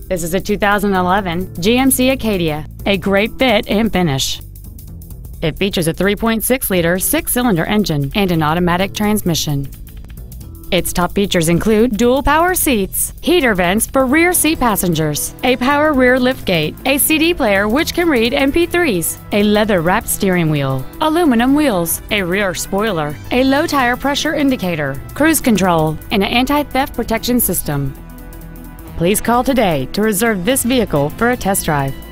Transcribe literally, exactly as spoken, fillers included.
This is a two thousand eleven G M C Acadia, a great fit and finish. It features a three point six liter six-cylinder engine and an automatic transmission. Its top features include dual power seats, heater vents for rear seat passengers, a power rear liftgate, a C D player which can read M P threes, a leather-wrapped steering wheel, aluminum wheels, a rear spoiler, a low tire pressure indicator, cruise control, and an anti-theft protection system. Please call today to reserve this vehicle for a test drive.